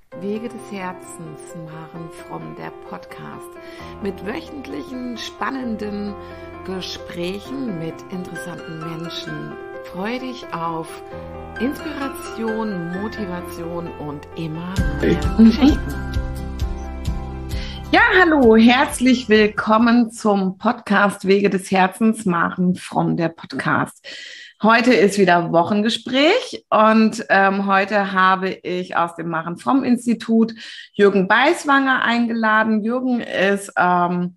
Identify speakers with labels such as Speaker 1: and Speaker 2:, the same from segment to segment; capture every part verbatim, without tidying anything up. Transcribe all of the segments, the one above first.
Speaker 1: Wege des Herzens, Maren Fromm, der Podcast mit wöchentlichen spannenden Gesprächen mit interessanten Menschen. Freue dich auf Inspiration, Motivation und immer mehr Geschichten. Ja, hallo, herzlich willkommen zum Podcast Wege des Herzens, Maren Fromm, der Podcast. Heute ist wieder Wochengespräch und ähm, heute habe ich aus dem Maren Fromm Institut Jürgen Beiswanger eingeladen. Jürgen ist ähm,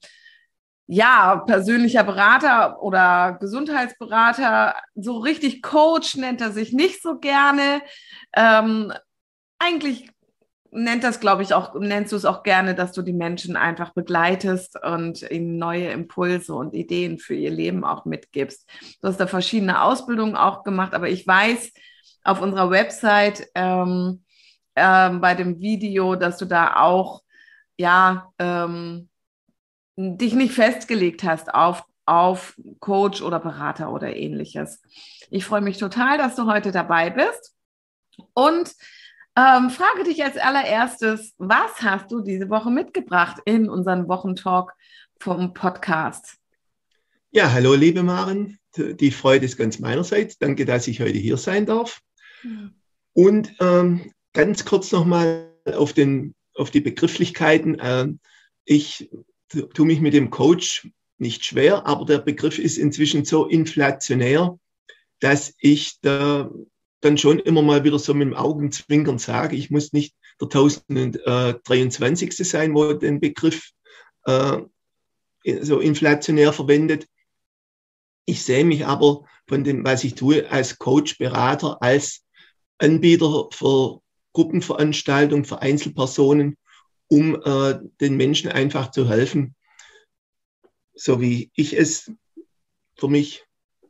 Speaker 1: ja persönlicher Berater oder Gesundheitsberater. So richtig Coach nennt er sich nicht so gerne. Ähm, eigentlich nennt das, glaube ich, auch, nennst du es auch gerne, dass du die Menschen einfach begleitest und ihnen neue Impulse und Ideen für ihr Leben auch mitgibst. Du hast da verschiedene Ausbildungen auch gemacht, aber ich weiß auf unserer Website ähm, ähm, bei dem Video, dass du da auch ja ähm, dich nicht festgelegt hast auf, auf Coach oder Berater oder ähnliches. Ich freue mich total, dass du heute dabei bist und Ähm, frage dich als allererstes, was hast du diese Woche mitgebracht in unseren Wochentalk vom Podcast?
Speaker 2: Ja, hallo liebe Maren, die Freude ist ganz meinerseits. Danke, dass ich heute hier sein darf. Mhm. Und ähm, ganz kurz nochmal auf, auf die Begrifflichkeiten. Ähm, ich tue mich mit dem Coach nicht schwer, aber der Begriff ist inzwischen so inflationär, dass ich da dann schon immer mal wieder so mit dem Augenzwinkern sage, ich muss nicht der tausenddreiundzwanzigste sein, wo den Begriff äh, so inflationär verwendet. Ich sehe mich aber von dem, was ich tue, als Coach, Berater, als Anbieter für Gruppenveranstaltungen, für Einzelpersonen, um äh, den Menschen einfach zu helfen, so wie ich es für mich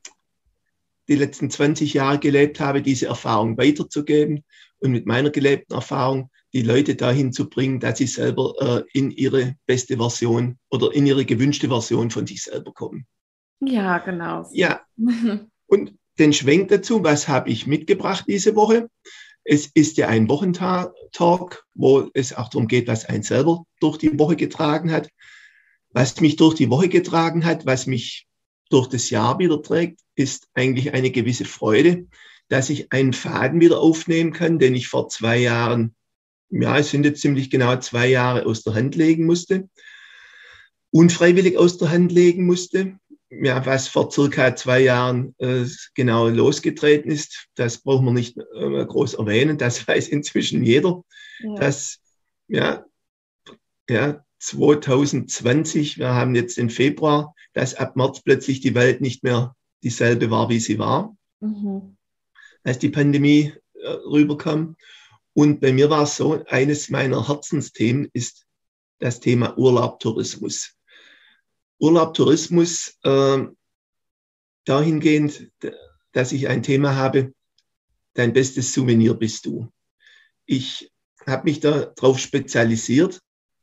Speaker 2: die letzten zwanzig Jahre gelebt habe, diese Erfahrung weiterzugeben und mit meiner gelebten Erfahrung die Leute dahin zu bringen, dass sie selber äh, in ihre beste Version oder in ihre gewünschte Version von sich selber kommen.
Speaker 1: Ja, genau.
Speaker 2: Ja, und den Schwenk dazu, was habe ich mitgebracht diese Woche? Es ist ja ein Wochentalk, wo es auch darum geht, was einen selber durch die Woche getragen hat. Was mich durch die Woche getragen hat, was mich durch das Jahr wieder trägt, ist eigentlich eine gewisse Freude, dass ich einen Faden wieder aufnehmen kann, den ich vor zwei Jahren, ja, es sind jetzt ziemlich genau zwei Jahre aus der Hand legen musste, unfreiwillig aus der Hand legen musste. Ja, was vor circa zwei Jahren äh, genau losgetreten ist, das braucht man nicht äh, groß erwähnen, das weiß inzwischen jeder, ja. dass ja, ja, zwanzig zwanzig, wir haben jetzt den Februar, dass ab März plötzlich die Welt nicht mehr dieselbe war, wie sie war, mhm. als die Pandemie äh, rüberkam. Und bei mir war es so, eines meiner Herzensthemen ist das Thema Urlaub-Tourismus. Urlaub-Tourismus äh, dahingehend, dass ich ein Thema habe, dein bestes Souvenir bist du. Ich habe mich darauf spezialisiert,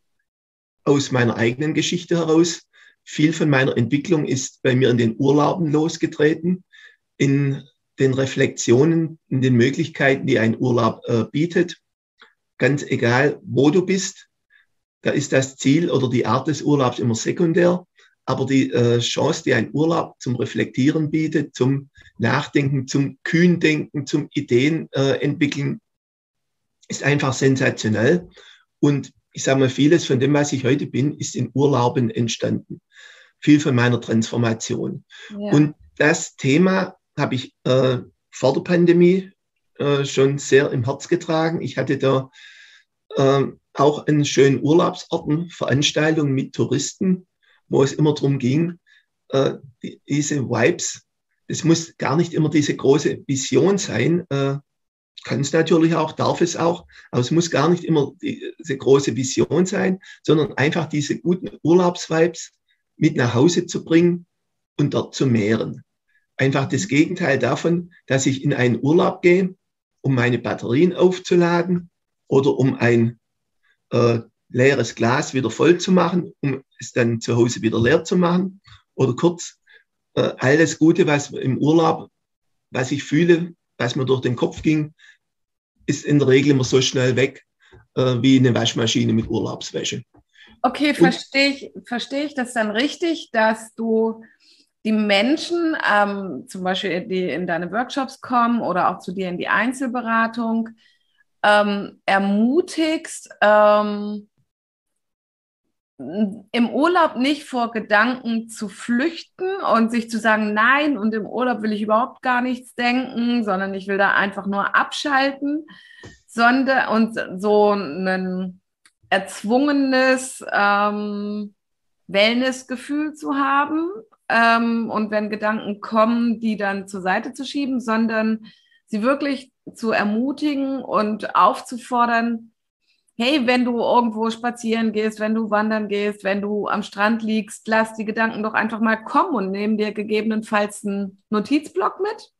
Speaker 2: aus meiner eigenen Geschichte heraus. Viel von meiner Entwicklung ist bei mir in den Urlauben losgetreten, in den Reflexionen, in den Möglichkeiten, die ein Urlaub äh, bietet. Ganz egal, wo du bist, da ist das Ziel oder die Art des Urlaubs immer sekundär. Aber die äh, Chance, die ein Urlaub zum Reflektieren bietet, zum Nachdenken, zum Kühndenken, zum Ideen äh, entwickeln, ist einfach sensationell. Und ich sage mal, vieles von dem, was ich heute bin, ist in Urlauben entstanden. Viel von meiner Transformation. Ja. Und das Thema habe ich äh, vor der Pandemie äh, schon sehr im Herz getragen. Ich hatte da äh, auch einen schönen Urlaubsorten, Veranstaltungen mit Touristen, wo es immer darum ging, äh, die, diese Vibes, es muss gar nicht immer diese große Vision sein, äh, kann es natürlich auch, darf es auch, aber es muss gar nicht immer diese große Vision sein, sondern einfach diese guten Urlaubsvibes mit nach Hause zu bringen und dort zu mehren. Einfach das Gegenteil davon, dass ich in einen Urlaub gehe, um meine Batterien aufzuladen oder um ein äh, leeres Glas wieder voll zu machen, um es dann zu Hause wieder leer zu machen. Oder kurz, äh, alles Gute, was im Urlaub, was ich fühle, was mir durch den Kopf ging, ist in der Regel immer so schnell weg, äh, wie eine Waschmaschine mit Urlaubswäsche.
Speaker 1: Okay, verstehe ich, verstehe ich das dann richtig, dass du die Menschen, ähm, zum Beispiel die in deine Workshops kommen oder auch zu dir in die Einzelberatung, ähm, ermutigst, ähm, im Urlaub nicht vor Gedanken zu flüchten und sich zu sagen, nein, und im Urlaub will ich überhaupt gar nichts denken, sondern ich will da einfach nur abschalten, sondern und so ein erzwungenes ähm, Wellnessgefühl zu haben ähm, und wenn Gedanken kommen, die dann zur Seite zu schieben, sondern sie wirklich zu ermutigen und aufzufordern, hey, wenn du irgendwo spazieren gehst, wenn du wandern gehst, wenn du am Strand liegst, lass die Gedanken doch einfach mal kommen und nimm dir gegebenenfalls einen Notizblock mit.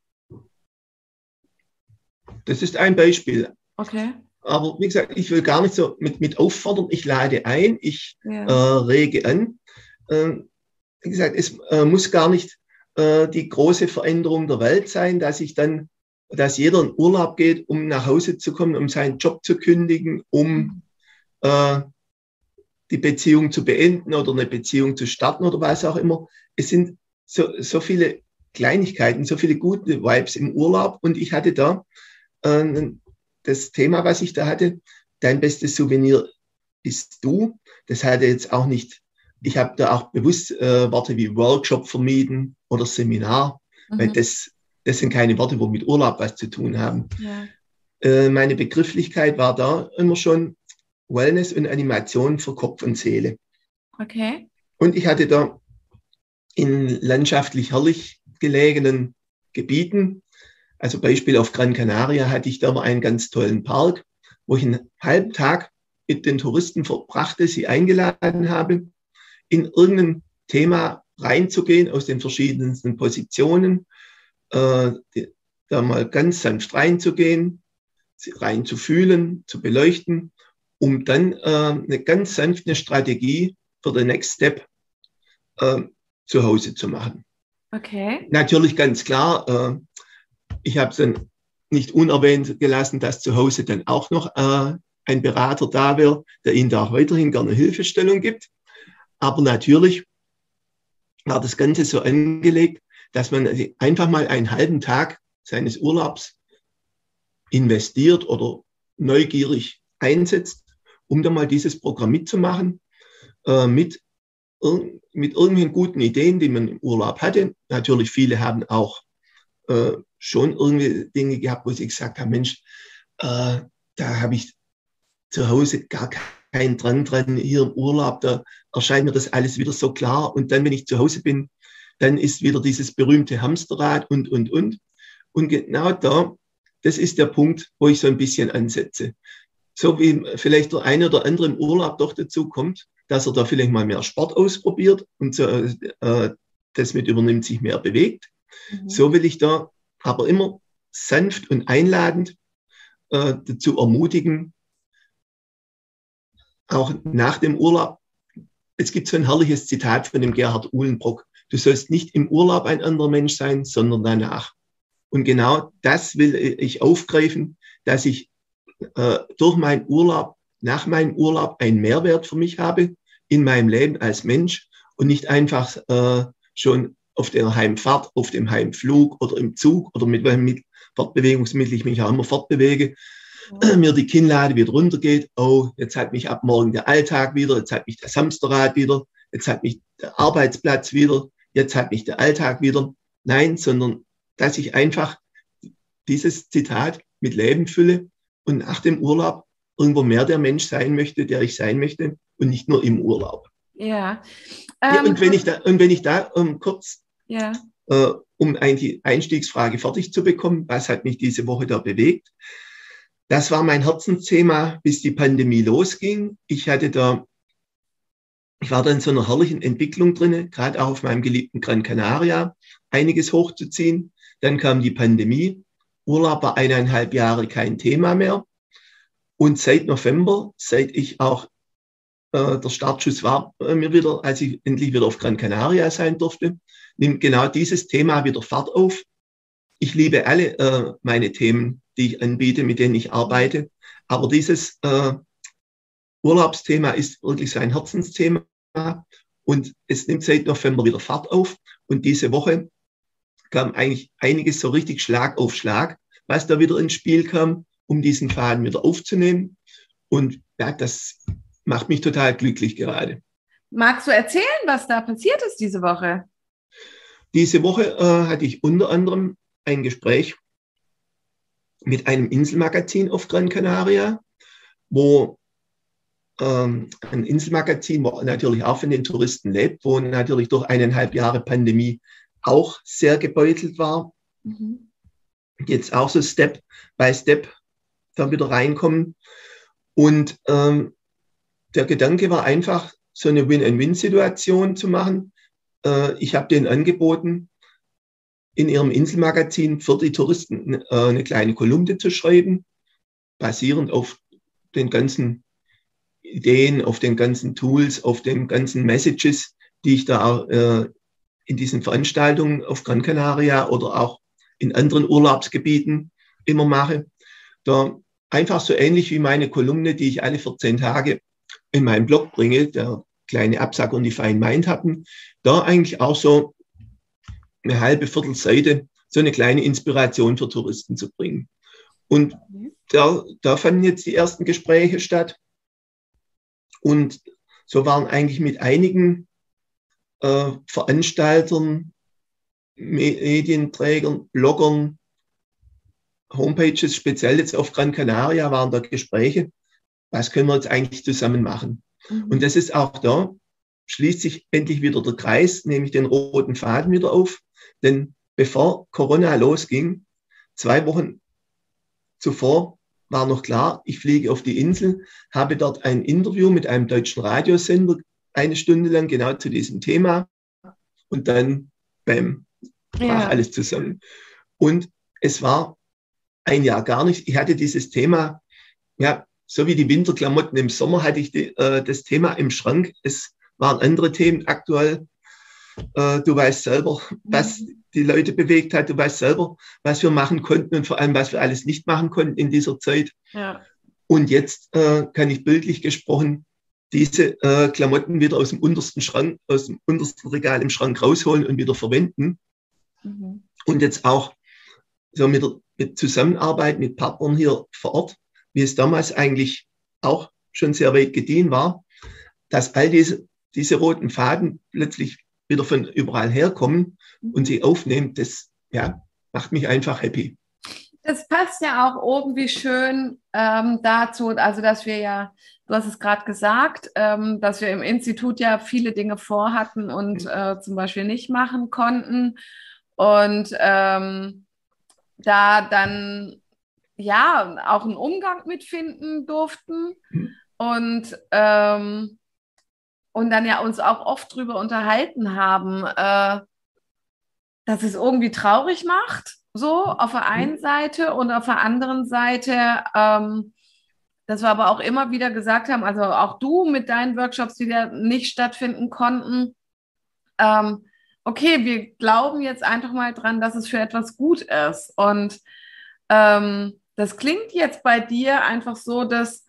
Speaker 2: Das ist ein Beispiel.
Speaker 1: Okay.
Speaker 2: Aber wie gesagt, ich will gar nicht so mit, mit auffordern. Ich lade ein, ich
Speaker 1: Ja.
Speaker 2: äh, rege an. Äh, wie gesagt, es äh, muss gar nicht äh, die große Veränderung der Welt sein, dass ich dann dass jeder in Urlaub geht, um nach Hause zu kommen, um seinen Job zu kündigen, um äh, die Beziehung zu beenden oder eine Beziehung zu starten oder was auch immer. Es sind so, so viele Kleinigkeiten, so viele gute Vibes im Urlaub. Und ich hatte da äh, das Thema, was ich da hatte, dein bestes Souvenir bist du. Das hatte jetzt auch nicht, ich habe da auch bewusst äh, Worte wie Workshop vermieden oder Seminar, mhm. weil das Das sind keine Worte, die mit Urlaub was zu tun haben.
Speaker 1: Ja.
Speaker 2: Äh, meine Begrifflichkeit war da immer schon Wellness und Animation für Kopf und Seele.
Speaker 1: Okay.
Speaker 2: Und ich hatte da in landschaftlich herrlich gelegenen Gebieten, also Beispiel auf Gran Canaria, hatte ich da mal einen ganz tollen Park, wo ich einen halben Tag mit den Touristen verbrachte, sie eingeladen habe, in irgendein Thema reinzugehen aus den verschiedensten Positionen, Äh, die, da mal ganz sanft reinzugehen, rein zu fühlen, zu beleuchten, um dann äh, eine ganz sanfte Strategie für den Next Step äh, zu Hause zu machen.
Speaker 1: Okay.
Speaker 2: Natürlich ganz klar, äh, ich habe es dann nicht unerwähnt gelassen, dass zu Hause dann auch noch äh, ein Berater da wäre, der Ihnen da auch weiterhin gerne Hilfestellung gibt. Aber natürlich war das Ganze so angelegt, dass man einfach mal einen halben Tag seines Urlaubs investiert oder neugierig einsetzt, um dann mal dieses Programm mitzumachen, äh, mit, mit irgendwelchen guten Ideen, die man im Urlaub hatte. Natürlich, viele haben auch äh, schon irgendwie Dinge gehabt, wo sie gesagt haben, Mensch, äh, da habe ich zu Hause gar keinen dran dran, hier im Urlaub, da erscheint mir das alles wieder so klar. Und dann, wenn ich zu Hause bin, dann ist wieder dieses berühmte Hamsterrad und, und, und. Und genau da, das ist der Punkt, wo ich so ein bisschen ansetze. So wie vielleicht der eine oder andere im Urlaub doch dazu kommt, dass er da vielleicht mal mehr Sport ausprobiert und so, äh, das mit übernimmt, sich mehr bewegt. Mhm. So will ich da aber immer sanft und einladend äh, dazu ermutigen, auch nach dem Urlaub. Es gibt so ein herrliches Zitat von dem Gerhard Uhlenbrock. Du sollst nicht im Urlaub ein anderer Mensch sein, sondern danach. Und genau das will ich aufgreifen, dass ich äh, durch meinen Urlaub, nach meinem Urlaub einen Mehrwert für mich habe in meinem Leben als Mensch und nicht einfach äh, schon auf der Heimfahrt, auf dem Heimflug oder im Zug oder mit welchem Fortbewegungsmittel ich mich auch immer fortbewege, ja. mir die Kinnlade wieder runtergeht. Oh, jetzt hat mich ab morgen der Alltag wieder, jetzt hat mich das Hamsterrad wieder, jetzt hat mich der Arbeitsplatz wieder, jetzt hat mich der Alltag wieder. Nein, sondern dass ich einfach dieses Zitat mit Leben fülle und nach dem Urlaub irgendwo mehr der Mensch sein möchte, der ich sein möchte und nicht nur im Urlaub.
Speaker 1: Ja.
Speaker 2: Ähm, ja und, wenn ich da, und wenn ich da um, kurz,
Speaker 1: ja.
Speaker 2: äh, um ein, die Einstiegsfrage fertig zu bekommen, was hat mich diese Woche da bewegt? Das war mein Herzensthema, bis die Pandemie losging. Ich hatte da Ich war da in so einer herrlichen Entwicklung drin, gerade auch auf meinem geliebten Gran Canaria, einiges hochzuziehen. Dann kam die Pandemie. Urlaub war eineinhalb Jahre kein Thema mehr. Und seit November, seit ich auch, äh, der Startschuss war äh, mir wieder, als ich endlich wieder auf Gran Canaria sein durfte, nimmt genau dieses Thema wieder Fahrt auf. Ich liebe alle äh, meine Themen, die ich anbiete, mit denen ich arbeite. Aber dieses äh, Urlaubsthema ist wirklich so ein Herzensthema und es nimmt seit November wieder Fahrt auf. Und diese Woche kam eigentlich einiges so richtig Schlag auf Schlag, was da wieder ins Spiel kam, um diesen Faden wieder aufzunehmen. Und ja, das macht mich total glücklich gerade.
Speaker 1: Magst du erzählen, was da passiert ist diese Woche?
Speaker 2: Diese Woche äh, hatte ich unter anderem ein Gespräch mit einem Inselmagazin auf Gran Canaria, wo ähm, ein Inselmagazin, wo natürlich auch von den Touristen lebt, wo natürlich durch eineinhalb Jahre Pandemie auch sehr gebeutelt war. Mhm. Jetzt auch so Step by Step da wieder reinkommen. Und ähm, der Gedanke war einfach, so eine Win-and-Win-Situation zu machen. Äh, ich habe denen angeboten, in ihrem Inselmagazin für die Touristen äh, eine kleine Kolumne zu schreiben, basierend auf den ganzen Ideen, auf den ganzen Tools, auf den ganzen Messages, die ich da äh, in diesen Veranstaltungen auf Gran Canaria oder auch in anderen Urlaubsgebieten immer mache. Da einfach so ähnlich wie meine Kolumne, die ich alle vierzehn Tage in meinem Blog bringe, der kleine Absacker und die Fine Mind hatten, da eigentlich auch so eine halbe Viertelseite so eine kleine Inspiration für Touristen zu bringen. Und da, da fanden jetzt die ersten Gespräche statt. Und so waren eigentlich mit einigen äh, Veranstaltern, Medienträgern, Bloggern, Homepages, speziell jetzt auf Gran Canaria, waren da Gespräche, was können wir jetzt eigentlich zusammen machen. Mhm. Und das ist auch da, schließt sich endlich wieder der Kreis, nämlich den roten Faden wieder auf. Denn bevor Corona losging, zwei Wochen zuvor, war noch klar, ich fliege auf die Insel, habe dort ein Interview mit einem deutschen Radiosender, eine Stunde lang genau zu diesem Thema. Und dann, bam, brach ja alles zusammen. Und es war ein Jahr gar nicht. Ich hatte dieses Thema, ja, so wie die Winterklamotten im Sommer hatte ich die, äh, das Thema im Schrank. Es waren andere Themen aktuell. Äh, du weißt selber, was die Leute bewegt hat. Du weißt selber, was wir machen konnten und vor allem, was wir alles nicht machen konnten in dieser Zeit. Ja. Und jetzt äh, kann ich bildlich gesprochen diese äh, Klamotten wieder aus dem untersten Schrank, aus dem untersten Regal im Schrank rausholen und wieder verwenden. Mhm. Und jetzt auch so mit der mit Zusammenarbeit mit Partnern hier vor Ort, wie es damals eigentlich auch schon sehr weit gediehen war, dass all diese, diese roten Faden plötzlich wieder von überall herkommen und sie aufnehmen, das ja, macht mich einfach happy.
Speaker 1: Das passt ja auch irgendwie schön ähm, dazu, also dass wir ja, du hast es gerade gesagt, ähm, dass wir im Institut ja viele Dinge vorhatten und äh, zum Beispiel nicht machen konnten. Und ähm, da dann ja auch einen Umgang mitfinden durften und, ähm, und dann ja uns auch oft drüber unterhalten haben, äh, dass es irgendwie traurig macht, so auf der einen Seite und auf der anderen Seite, ähm, dass wir aber auch immer wieder gesagt haben, also auch du mit deinen Workshops, die ja nicht stattfinden konnten, ähm, okay, wir glauben jetzt einfach mal dran, dass es für etwas gut ist. Und ähm, das klingt jetzt bei dir einfach so, dass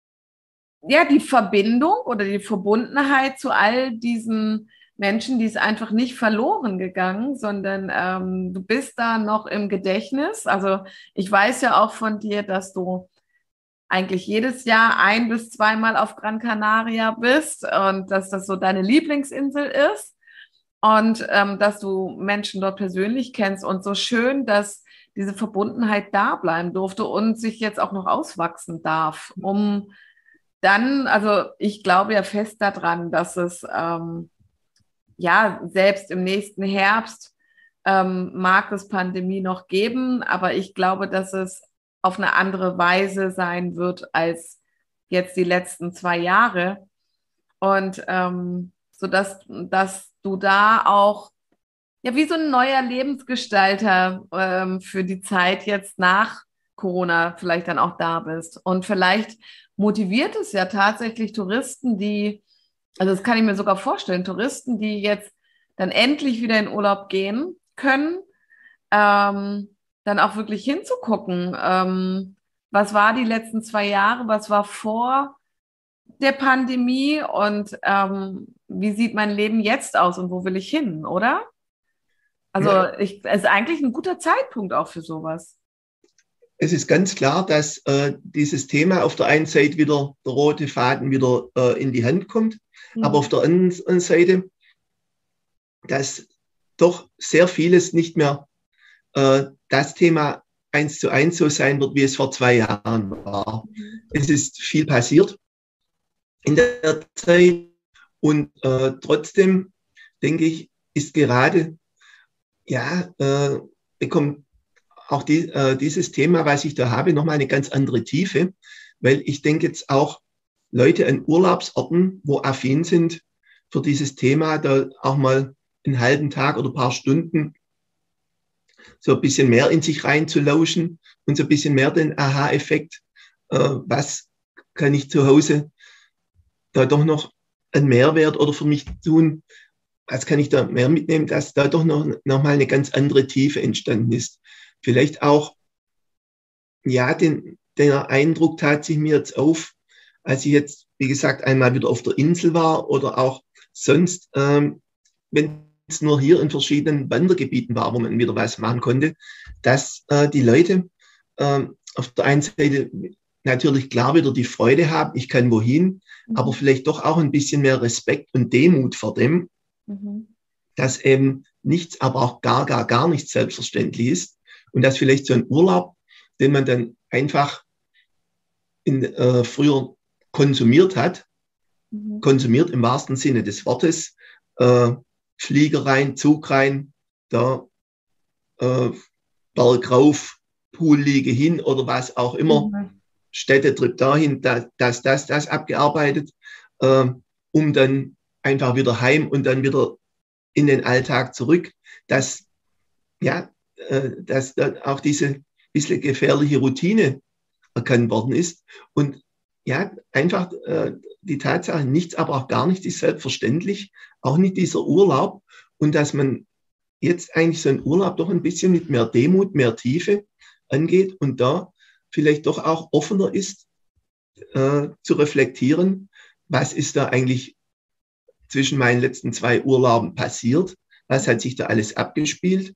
Speaker 1: ja die Verbindung oder die Verbundenheit zu all diesen Menschen, die ist einfach nicht verloren gegangen, sondern ähm, du bist da noch im Gedächtnis. Also ich weiß ja auch von dir, dass du eigentlich jedes Jahr ein- bis zweimal auf Gran Canaria bist und dass das so deine Lieblingsinsel ist. Und ähm, dass du Menschen dort persönlich kennst und so schön, dass diese Verbundenheit da bleiben durfte und sich jetzt auch noch auswachsen darf, um dann, also ich glaube ja fest daran, dass es ähm, ja selbst im nächsten Herbst ähm, mag es Pandemie noch geben, aber ich glaube, dass es auf eine andere Weise sein wird als jetzt die letzten zwei Jahre und ähm, so dass, dass du da auch ja wie so ein neuer Lebensgestalter ähm, für die Zeit jetzt nach Corona vielleicht dann auch da bist. Und vielleicht motiviert es ja tatsächlich Touristen, die, also das kann ich mir sogar vorstellen, Touristen, die jetzt dann endlich wieder in Urlaub gehen können, ähm, dann auch wirklich hinzugucken, ähm, Was war die letzten zwei Jahre? Was war vor der Pandemie? Und ähm, wie sieht mein Leben jetzt aus und wo will ich hin, oder?
Speaker 2: Ja,
Speaker 1: Also ich, es ist eigentlich ein guter Zeitpunkt auch für sowas.
Speaker 2: es ist ganz klar, dass äh, dieses Thema auf der einen Seite wieder der rote Faden wieder äh, in die Hand kommt, aber auf
Speaker 1: Mhm.
Speaker 2: der anderen Seite, dass doch sehr vieles nicht mehr äh, das Thema eins zu eins so sein wird, wie es vor zwei Jahren war.
Speaker 1: Mhm.
Speaker 2: Es ist viel passiert in der Zeit und äh, trotzdem denke ich, ist gerade, ja, äh, bekommt auch die, äh, dieses Thema, was ich da habe, nochmal eine ganz andere Tiefe, weil ich denke jetzt auch Leute an Urlaubsorten, wo affin sind für dieses Thema, da auch mal einen halben Tag oder ein paar Stunden so ein bisschen mehr in sich reinzulauschen und so ein bisschen mehr den Aha-Effekt, äh, was kann ich zu Hause da doch noch einen Mehrwert oder für mich tun, was kann ich da mehr mitnehmen, dass da doch noch, noch mal eine ganz andere Tiefe entstanden ist. Vielleicht auch, ja, den, der Eindruck tat sich mir jetzt auf, als ich jetzt, wie gesagt, einmal wieder auf der Insel war oder auch sonst, ähm, wenn es nur hier in verschiedenen Wandergebieten war, wo man wieder was machen konnte, dass äh, die Leute äh, auf der einen Seite natürlich klar wieder die Freude haben, ich kann wohin, aber
Speaker 1: Mhm.
Speaker 2: vielleicht doch auch ein bisschen mehr Respekt und Demut vor dem,
Speaker 1: Mhm.
Speaker 2: dass eben nichts, aber auch gar, gar, gar nichts selbstverständlich ist und dass vielleicht so ein Urlaub, den man dann einfach in, äh, früher konsumiert hat,
Speaker 1: Mhm.
Speaker 2: konsumiert im wahrsten Sinne des Wortes, äh, Flieger rein, Zug rein, da äh, Berg rauf, Poolliege hin oder was auch immer,
Speaker 1: Mhm.
Speaker 2: Städtetrip dahin, das, das, das, das abgearbeitet, äh, um dann einfach wieder heim und dann wieder in den Alltag zurück, dass, ja, äh, dass dann auch diese bisschen gefährliche Routine erkannt worden ist. Und ja, einfach äh, die Tatsache, nichts, aber auch gar nichts ist selbstverständlich, auch nicht dieser Urlaub. Und dass man jetzt eigentlich so einen Urlaub doch ein bisschen mit mehr Demut, mehr Tiefe angeht und da vielleicht doch auch offener ist, äh, zu reflektieren, was ist da eigentlich zwischen meinen letzten zwei Urlauben passiert, was hat sich da alles abgespielt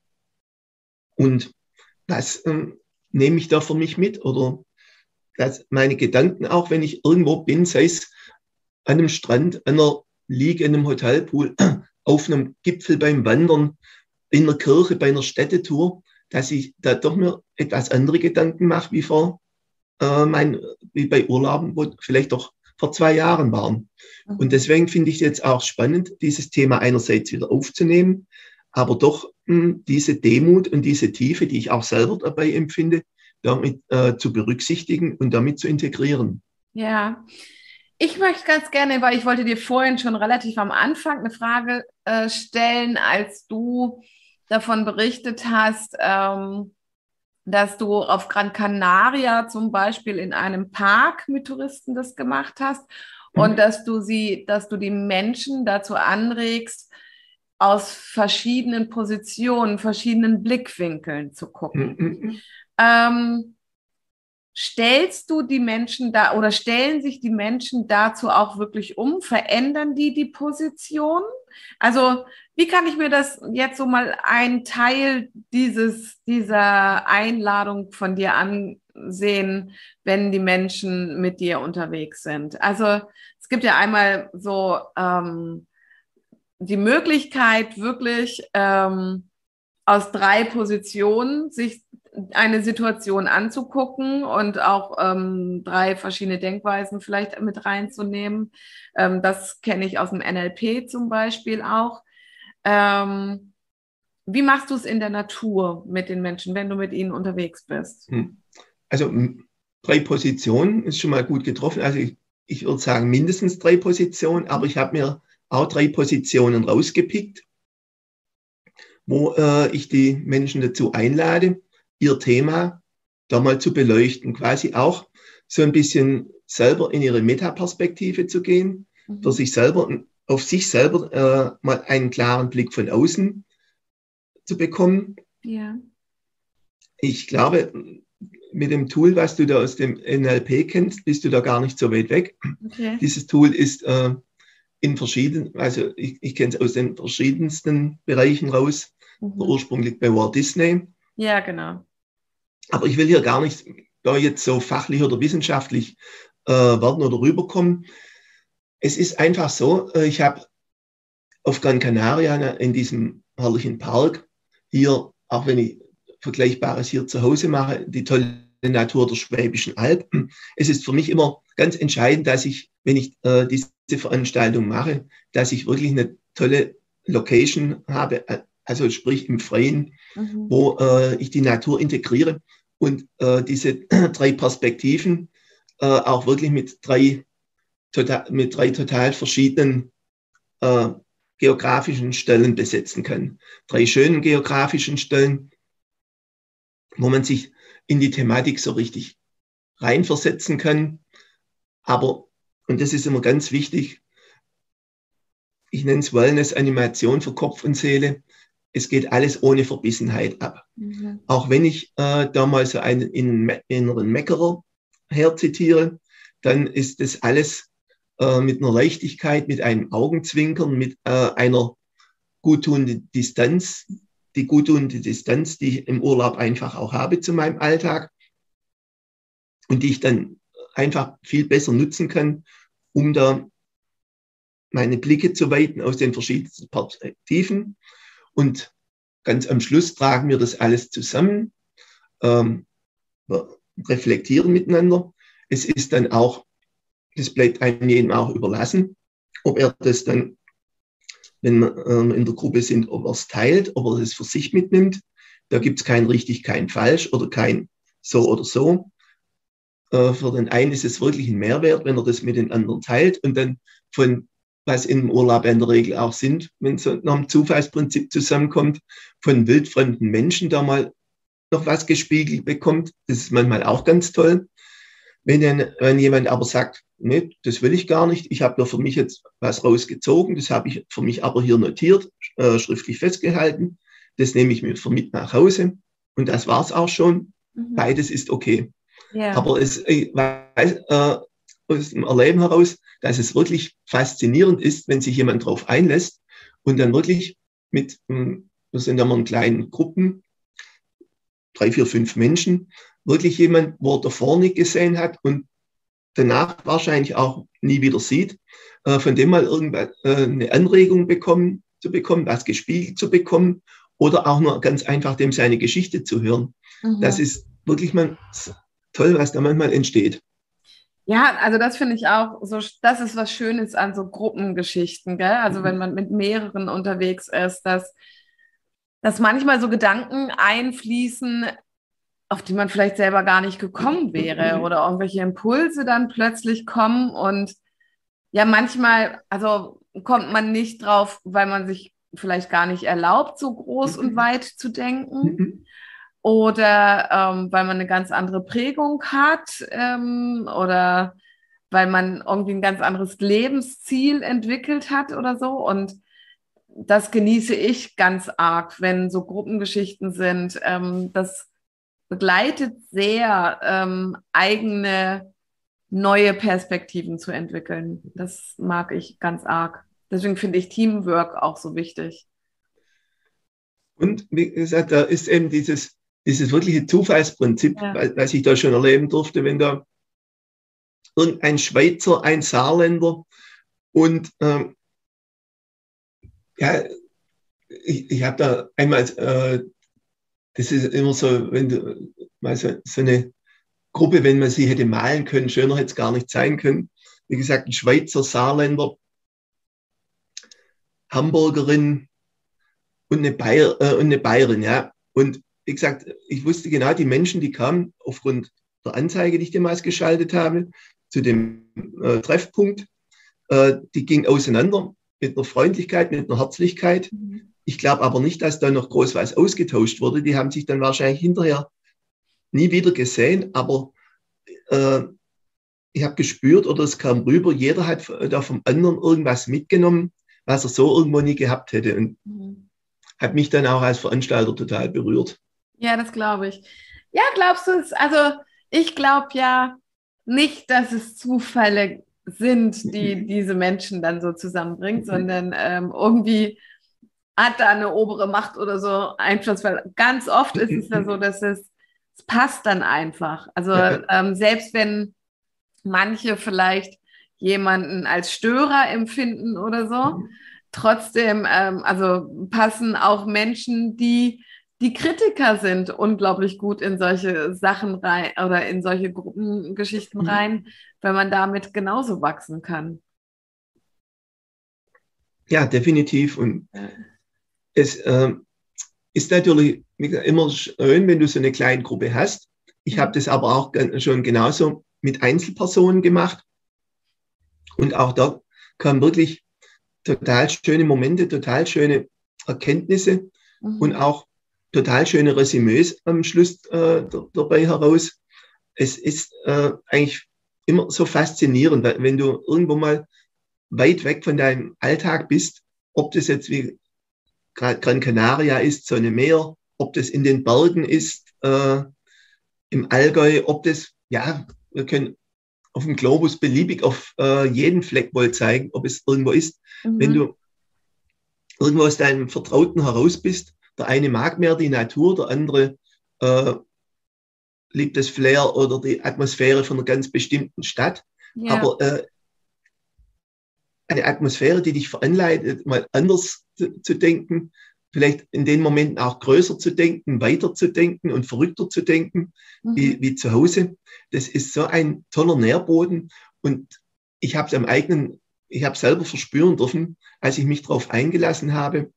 Speaker 2: und was ähm, nehme ich da für mich mit oder dass meine Gedanken auch, wenn ich irgendwo bin, sei es an einem Strand, an einer Liege, in einem Hotelpool, auf einem Gipfel beim Wandern, in einer Kirche, bei einer Städtetour, dass ich da doch mir etwas andere Gedanken mache, wie vor äh, mein, wie bei Urlauben, wo vielleicht doch vor zwei Jahren waren. Und
Speaker 1: Mhm.
Speaker 2: deswegen finde ich es jetzt auch spannend, dieses Thema einerseits wieder aufzunehmen, aber doch mh, diese Demut und diese Tiefe, die ich auch selber dabei empfinde, damit äh, zu berücksichtigen und damit zu integrieren.
Speaker 1: Ja, ich möchte ganz gerne, weil ich wollte dir vorhin schon relativ am Anfang eine Frage äh, stellen, als du davon berichtet hast, ähm, dass du auf Gran Canaria zum Beispiel in einem Park mit Touristen das gemacht hast und dass du sie, dass du die Menschen dazu anregst, aus verschiedenen Positionen, verschiedenen Blickwinkeln zu gucken. Ähm, Stellst du die Menschen da oder stellen sich die Menschen dazu auch wirklich um? Verändern die die Position? Also, wie kann ich mir das jetzt so mal einen Teil dieses, dieser Einladung von dir ansehen, wenn die Menschen mit dir unterwegs sind? Also, es gibt ja einmal so ähm, die Möglichkeit, wirklich ähm, aus drei Positionen sich eine Situation anzugucken und auch ähm, drei verschiedene Denkweisen vielleicht mit reinzunehmen. Ähm, das kenne ich aus dem N L P zum Beispiel auch. Ähm, wie machst du es in der Natur mit den Menschen, wenn du mit ihnen unterwegs bist?
Speaker 2: Also drei Positionen ist schon mal gut getroffen. Also ich, ich würde sagen mindestens drei Positionen, aber ich habe mir auch drei Positionen rausgepickt, wo äh, ich die Menschen dazu einlade, ihr Thema da mal zu beleuchten, quasi auch so ein bisschen selber in ihre Metaperspektive zu gehen, für
Speaker 1: Mhm.
Speaker 2: sich selber, auf sich selber äh, mal einen klaren Blick von außen zu bekommen.
Speaker 1: Ja.
Speaker 2: Ich glaube, mit dem Tool, was du da aus dem N L P kennst, bist du da gar nicht so weit weg. Okay. Dieses Tool ist äh, in verschiedenen, also ich, ich kenne es aus den verschiedensten Bereichen raus. Mhm. Der Ursprung liegt bei Walt Disney.
Speaker 1: Ja, genau.
Speaker 2: Aber ich will hier gar nicht da jetzt so fachlich oder wissenschaftlich äh, werden oder rüberkommen. Es ist einfach so, äh, ich habe auf Gran Canaria in diesem herrlichen Park hier, auch wenn ich Vergleichbares hier zu Hause mache, die tolle Natur der Schwäbischen Alb. Es ist für mich immer ganz entscheidend, dass ich, wenn ich äh, diese Veranstaltung mache, dass ich wirklich eine tolle Location habe, also sprich im Freien, mhm. wo äh, ich die Natur integriere und äh, diese drei Perspektiven äh, auch wirklich mit drei, total, mit drei total verschiedenen äh, geografischen Stellen besetzen kann. Drei schönen geografischen Stellen, wo man sich in die Thematik so richtig reinversetzen kann. Aber, und das ist immer ganz wichtig, ich nenne es Wellness-Animation für Kopf und Seele, es geht alles ohne Verbissenheit ab. Mhm. Auch wenn ich äh, da mal so einen inneren Meckerer herzitiere, dann ist das alles äh, mit einer Leichtigkeit, mit einem Augenzwinkern, mit äh, einer guttunenden Distanz, die guttunende Distanz, die ich im Urlaub einfach auch habe zu meinem Alltag und die ich dann einfach viel besser nutzen kann, um da meine Blicke zu weiten aus den verschiedensten Perspektiven. Und ganz am Schluss tragen wir das alles zusammen, ähm, reflektieren miteinander. Es ist dann auch, das bleibt einem jedem auch überlassen, ob er das dann, wenn wir ähm, in der Gruppe sind, ob er es teilt, ob er das für sich mitnimmt. Da gibt es kein richtig, kein falsch oder kein so oder so. Äh, für den einen ist es wirklich ein Mehrwert, wenn er das mit den anderen teilt und dann von, was im Urlaub in der Regel auch sind, wenn es nach dem Zufallsprinzip zusammenkommt, von wildfremden Menschen da mal noch was gespiegelt bekommt. Das ist manchmal auch ganz toll. Wenn, dann, wenn jemand aber sagt, nee, das will ich gar nicht, ich habe da für mich jetzt was rausgezogen, das habe ich für mich aber hier notiert, äh, schriftlich festgehalten, das nehme ich mir für mit nach Hause und das war's auch schon. Mhm. Beides ist okay. Ja. Aber es, ich weiß äh, aus dem Erleben heraus, dass es wirklich faszinierend ist, wenn sich jemand drauf einlässt und dann wirklich mit, wir sind immer in kleinen Gruppen, drei, vier, fünf Menschen, wirklich jemand, wo er davor nicht gesehen hat und danach wahrscheinlich auch nie wieder sieht, äh, von dem mal irgendwas, äh, eine Anregung bekommen, zu bekommen, was gespiegelt zu bekommen oder auch nur ganz einfach dem seine Geschichte zu hören. Mhm. Das ist wirklich mal toll, was da manchmal entsteht.
Speaker 1: Ja, also das finde ich auch so, das ist was Schönes an so Gruppengeschichten, gell? Also mhm. wenn man mit mehreren unterwegs ist, dass, dass manchmal so Gedanken einfließen, auf die man vielleicht selber gar nicht gekommen wäre oder irgendwelche Impulse dann plötzlich kommen und ja, manchmal, also kommt man nicht drauf, weil man sich vielleicht gar nicht erlaubt, so groß und weit zu denken oder ähm, weil man eine ganz andere Prägung hat ähm, oder weil man irgendwie ein ganz anderes Lebensziel entwickelt hat oder so und das genieße ich ganz arg, wenn so Gruppengeschichten sind, ähm, das begleitet sehr, ähm, eigene neue Perspektiven zu entwickeln. Das mag ich ganz arg. Deswegen finde ich Teamwork auch so wichtig.
Speaker 2: Und wie gesagt, da ist eben dieses, dieses wirkliche Zufallsprinzip, ja. was ich da schon erleben durfte, wenn da irgendein Schweizer, ein Saarländer und ähm, ja, ich, ich habe da einmal äh, das ist immer so, wenn du mal so, so eine Gruppe, wenn man sie hätte malen können, schöner hätte es gar nicht sein können. Wie gesagt, ein Schweizer, Saarländer, Hamburgerin und eine, Bayer, äh, und eine Bayerin, ja. Und wie gesagt, ich wusste genau, die Menschen, die kamen aufgrund der Anzeige, die ich damals geschaltet habe, zu dem äh, Treffpunkt, äh, die ging auseinander mit einer Freundlichkeit, mit einer Herzlichkeit. Mhm. Ich glaube aber nicht, dass da noch groß was ausgetauscht wurde. Die haben sich dann wahrscheinlich hinterher nie wieder gesehen, aber äh, ich habe gespürt oder es kam rüber, jeder hat da vom anderen irgendwas mitgenommen, was er so irgendwo nie gehabt hätte und mhm. hat mich dann auch als Veranstalter total berührt.
Speaker 1: Ja, das glaube ich. Ja, glaubst du es? Also ich glaube ja nicht, dass es Zufälle sind, die diese Menschen dann so zusammenbringt, sondern ähm, irgendwie hat da eine obere Macht oder so Einfluss, weil ganz oft ist es ja so, dass es, es passt dann einfach. Also
Speaker 2: Ja,
Speaker 1: ähm, selbst wenn manche vielleicht jemanden als Störer empfinden oder so, trotzdem, ähm, also passen auch Menschen, die die Kritiker sind, unglaublich gut in solche Sachen rein oder in solche Gruppengeschichten rein, weil man damit genauso wachsen kann.
Speaker 2: ja, definitiv. Und es äh, ist natürlich wie gesagt, immer schön, wenn du so eine kleine Gruppe hast. Ich habe das aber auch schon genauso mit Einzelpersonen gemacht. Und auch da kamen wirklich total schöne Momente, total schöne Erkenntnisse
Speaker 1: Mhm.
Speaker 2: und auch total schöne Resümees am Schluss äh, dabei heraus. Es ist äh, eigentlich immer so faszinierend, weil wenn du irgendwo mal weit weg von deinem Alltag bist, ob das jetzt wie Gran Canaria ist, so eine Meer, ob das in den Bergen ist, äh, im Allgäu, ob das, ja, wir können auf dem Globus beliebig auf äh, jeden Fleck wohl zeigen, ob es irgendwo ist.
Speaker 1: Mhm.
Speaker 2: Wenn du irgendwo aus deinem Vertrauten heraus bist, der eine mag mehr die Natur, der andere äh, liebt das Flair oder die Atmosphäre von einer ganz bestimmten Stadt.
Speaker 1: Ja.
Speaker 2: Aber äh, eine Atmosphäre, die dich veranleitet, mal anders zu, zu denken, vielleicht in den Momenten auch größer zu denken, weiter zu denken und verrückter zu denken,
Speaker 1: Mhm.
Speaker 2: wie, wie zu Hause. Das ist so ein toller Nährboden. Und ich habe es am eigenen, ich habe selber verspüren dürfen, als ich mich darauf eingelassen habe,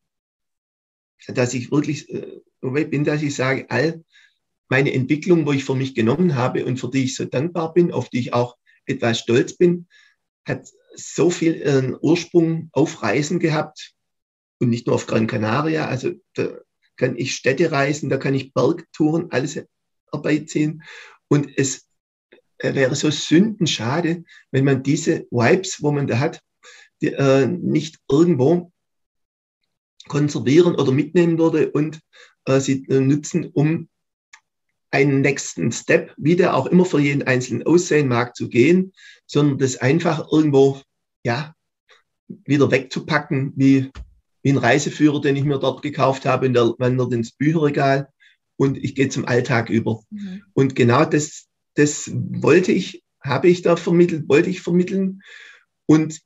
Speaker 2: dass ich wirklich äh, so weit bin, dass ich sage, all meine Entwicklung, wo ich für mich genommen habe und für die ich so dankbar bin, auf die ich auch etwas stolz bin, hat so viel äh, Ursprung auf Reisen gehabt und nicht nur auf Gran Canaria. Also da kann ich Städte reisen, da kann ich Bergtouren, alles herbeiziehen. Und es äh, wäre so sündenschade, wenn man diese Vibes, wo man da hat, die, äh, nicht irgendwo konservieren oder mitnehmen würde und äh, sie äh, nutzen, um einen nächsten Step, wie der auch immer für jeden Einzelnen aussehen mag, zu gehen, sondern das einfach irgendwo, ja, wieder wegzupacken, wie, wie ein Reiseführer, den ich mir dort gekauft habe, und der wandert ins Bücherregal und ich gehe zum Alltag über.
Speaker 1: Mhm.
Speaker 2: Und genau das, das wollte ich, habe ich da vermittelt, wollte ich vermitteln. Und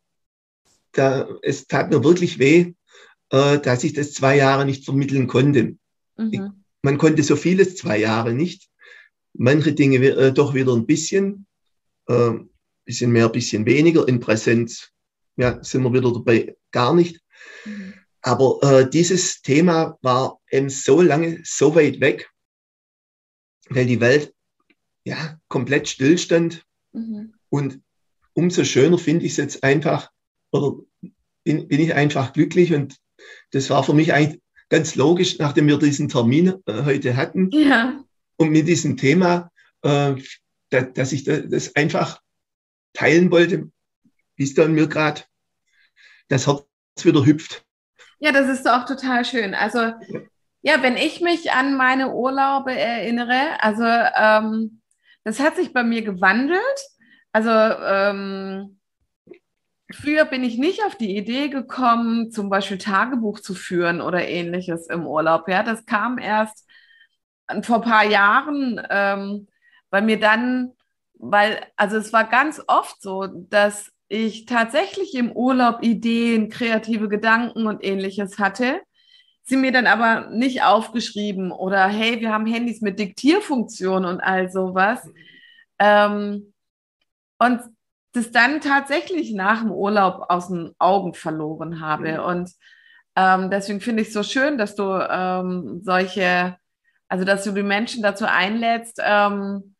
Speaker 2: da, es tat mir wirklich weh, äh, dass ich das zwei Jahre nicht vermitteln konnte.
Speaker 1: Mhm.
Speaker 2: Ich, man konnte so vieles zwei Jahre nicht. Manche Dinge äh, doch wieder ein bisschen, äh, bisschen mehr, bisschen weniger. In Präsenz, ja, sind wir wieder dabei, gar nicht.
Speaker 1: Mhm.
Speaker 2: Aber äh, dieses Thema war eben so lange, so weit weg, weil die Welt ja komplett stillstand.
Speaker 1: Mhm.
Speaker 2: Und umso schöner finde ich es jetzt einfach, oder bin, bin ich einfach glücklich. Und das war für mich eigentlich ganz logisch, nachdem wir diesen Termin äh, heute hatten,
Speaker 1: Ja.
Speaker 2: und mit diesem Thema, äh, da, dass ich da, das einfach teilen wollte, wie es dann mir gerade das Herz wieder hüpft.
Speaker 1: Ja, das ist doch auch total schön. Also, ja, wenn ich mich an meine Urlaube erinnere, also ähm, das hat sich bei mir gewandelt. Also ähm, früher bin ich nicht auf die Idee gekommen, zum Beispiel Tagebuch zu führen oder ähnliches im Urlaub. Ja, das kam erst vor ein paar Jahren, ähm, bei mir dann, weil, also es war ganz oft so, dass ich tatsächlich im Urlaub Ideen, kreative Gedanken und ähnliches hatte, sie mir dann aber nicht aufgeschrieben oder hey, wir haben Handys mit Diktierfunktion und all sowas. Ähm, und das dann tatsächlich nach dem Urlaub aus den Augen verloren habe. Und ähm, deswegen finde ich es so schön, dass du ähm, solche, also dass du die Menschen dazu einlädst, ähm,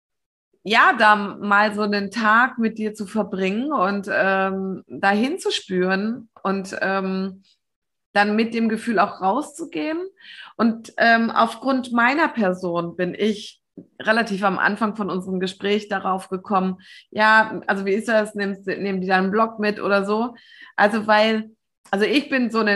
Speaker 1: ja, da mal so einen Tag mit dir zu verbringen und ähm, dahin zu spüren und ähm, dann mit dem Gefühl auch rauszugehen. Und ähm, aufgrund meiner Person bin ich relativ am Anfang von unserem Gespräch darauf gekommen, ja, also wie ist das, nimmst, nehmen die deinen Blog mit oder so? Also weil, also ich bin so ein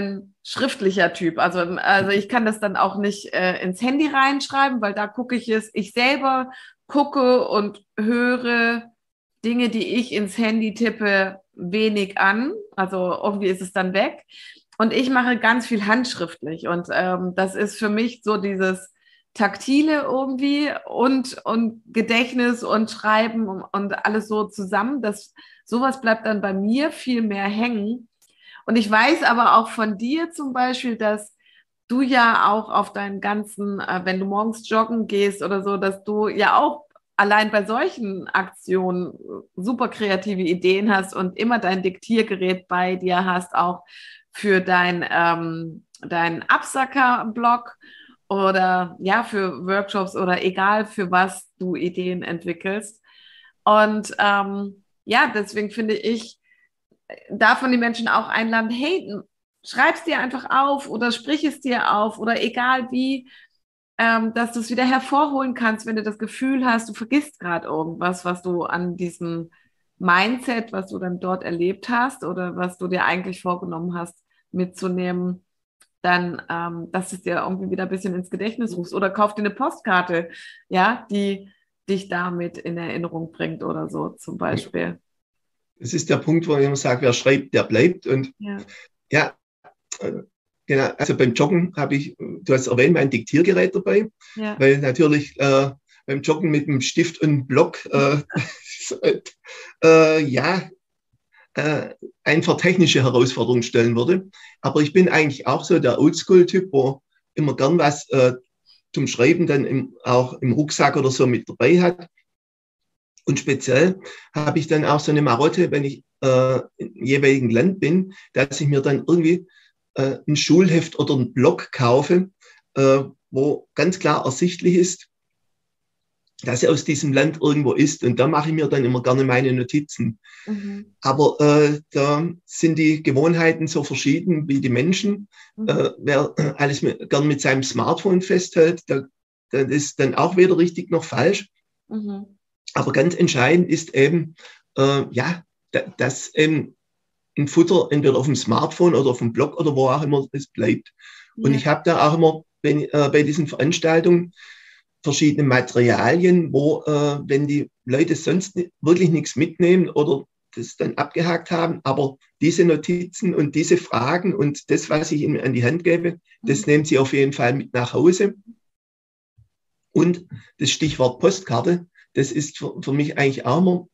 Speaker 1: schriftlicher Typ. Also, also ich kann das dann auch nicht äh, ins Handy reinschreiben, weil da gucke ich es, ich selber gucke und höre Dinge, die ich ins Handy tippe, wenig an. Also irgendwie ist es dann weg. Und ich mache ganz viel handschriftlich. Und ähm, das ist für mich so dieses Taktile irgendwie und, und Gedächtnis und Schreiben und, und alles so zusammen. Das, sowas bleibt dann bei mir viel mehr hängen. Und ich weiß aber auch von dir zum Beispiel, dass du ja auch auf deinen ganzen, äh, wenn du morgens joggen gehst oder so, dass du ja auch allein bei solchen Aktionen super kreative Ideen hast und immer dein Diktiergerät bei dir hast, auch für dein, ähm, dein Absacker-Blog oder ja, für Workshops oder egal für was du Ideen entwickelst. Und ähm, ja, deswegen finde ich, davon die Menschen auch einladen, hey, schreib es dir einfach auf oder sprich es dir auf oder egal wie, ähm, dass du es wieder hervorholen kannst, wenn du das Gefühl hast, du vergisst gerade irgendwas, was du an diesem Mindset, was du dann dort erlebt hast oder was du dir eigentlich vorgenommen hast, mitzunehmen, dann, ähm, dass es dir irgendwie wieder ein bisschen ins Gedächtnis rufst oder kauf dir eine Postkarte, ja, die dich damit in Erinnerung bringt oder so zum Beispiel.
Speaker 2: Das ist der Punkt, wo ich immer sage, wer schreibt, der bleibt. Und
Speaker 1: Ja,
Speaker 2: ja, äh, genau, also beim Joggen habe ich, du hast erwähnt, mein Diktiergerät dabei,
Speaker 1: ja.
Speaker 2: weil natürlich äh, beim Joggen mit einem Stift und einem Block äh, äh, ja, äh, einfach technische Herausforderungen stellen würde. Aber ich bin eigentlich auch so der Oldschool-Typ, wo immer gern was äh, zum Schreiben dann im, auch im Rucksack oder so mit dabei hat. Und speziell habe ich dann auch so eine Marotte, wenn ich äh, im jeweiligen Land bin, dass ich mir dann irgendwie äh, ein Schulheft oder einen Blog kaufe, äh, wo ganz klar ersichtlich ist, dass er aus diesem Land irgendwo ist. Und da mache ich mir dann immer gerne meine Notizen.
Speaker 1: Mhm.
Speaker 2: Aber äh, da sind die Gewohnheiten so verschieden wie die Menschen.
Speaker 1: Mhm.
Speaker 2: Äh, wer alles mit, gern mit seinem Smartphone festhält, da, das ist dann auch weder richtig noch falsch.
Speaker 1: Mhm.
Speaker 2: Aber ganz entscheidend ist eben, äh, ja, da, dass eben ein Futter entweder auf dem Smartphone oder auf dem Blog oder wo auch immer es bleibt. Und
Speaker 1: Ja.
Speaker 2: ich habe da auch immer wenn, äh, bei diesen Veranstaltungen verschiedene Materialien, wo, äh, wenn die Leute sonst nicht, wirklich nichts mitnehmen oder das dann abgehakt haben, aber diese Notizen und diese Fragen und das, was ich ihnen an die Hand gebe, das
Speaker 1: Mhm.
Speaker 2: nehmen sie auf jeden Fall mit nach Hause. Und das Stichwort Postkarte, das ist für, für mich eigentlich auch immer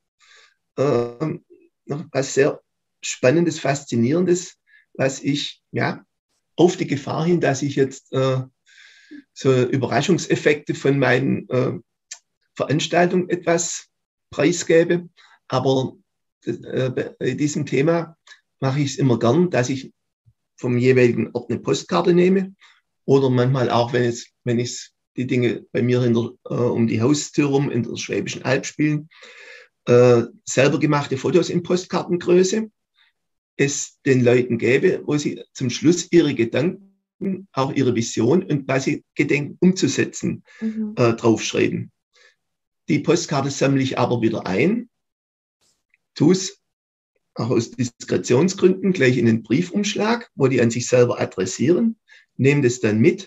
Speaker 2: äh, noch was sehr Spannendes, Faszinierendes, was ich ja auf die Gefahr hin, dass ich jetzt äh, so Überraschungseffekte von meinen äh, Veranstaltungen etwas preisgebe. Aber äh, bei diesem Thema mache ich es immer gern, dass ich vom jeweiligen Ort eine Postkarte nehme oder manchmal auch, wenn, es, wenn ich die Dinge bei mir in der, äh, um die Haustür rum in der Schwäbischen Alb spielen, äh, selber gemachte Fotos in Postkartengröße es den Leuten gäbe, wo sie zum Schluss ihre Gedanken, auch ihre Vision und was sie gedenken umzusetzen,
Speaker 1: Mhm.
Speaker 2: äh, draufschreiben. Die Postkarte sammle ich aber wieder ein, tue es auch aus Diskretionsgründen gleich in den Briefumschlag, wo die an sich selber adressieren, nehme das dann mit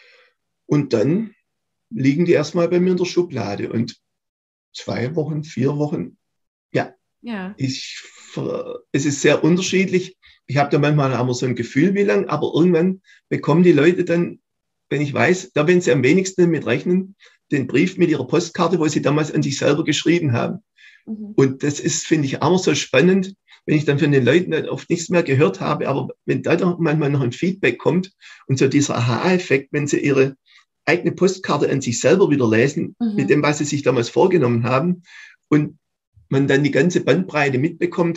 Speaker 2: und dann liegen die erstmal bei mir in der Schublade und zwei Wochen, vier Wochen, ja,
Speaker 1: Ja.
Speaker 2: ich, es ist sehr unterschiedlich. Ich habe da manchmal auch so ein Gefühl, wie lang, aber irgendwann bekommen die Leute dann, wenn ich weiß, da wenn sie am wenigsten damit rechnen, den Brief mit ihrer Postkarte, wo sie damals an sich selber geschrieben haben.
Speaker 1: Mhm.
Speaker 2: Und das ist, finde ich, auch so spannend, wenn ich dann von den Leuten oft nichts mehr gehört habe, aber wenn da doch manchmal noch ein Feedback kommt und so dieser Aha-Effekt, wenn sie ihre eigene Postkarte an sich selber wieder lesen,
Speaker 1: Mhm.
Speaker 2: mit dem, was sie sich damals vorgenommen haben und man dann die ganze Bandbreite mitbekommt,